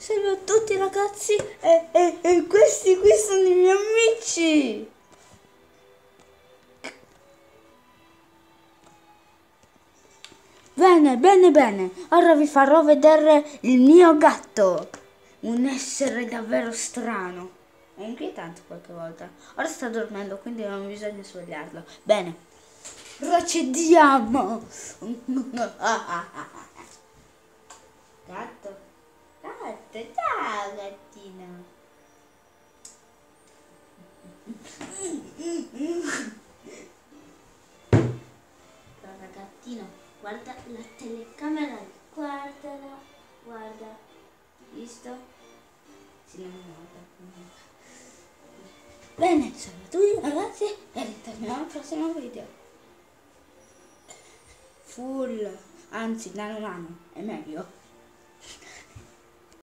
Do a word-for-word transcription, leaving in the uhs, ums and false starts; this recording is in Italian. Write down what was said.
salve a tutti ragazzi e, e, e questi qui sono i miei amici. Bene, bene, bene, ora vi farò vedere il mio gatto, un essere davvero strano e inquietante qualche volta. Ora sta dormendo, quindi non bisogna svegliarlo. Bene, procediamo. Gatto, gatto, ciao gattino. Allora gattino, guarda la telecamera, guardala, guarda, visto? Si non guarda. Bene, ciao a tutti ragazzi e ritorniamo al prossimo video. Full, anzi nano nano, è meglio.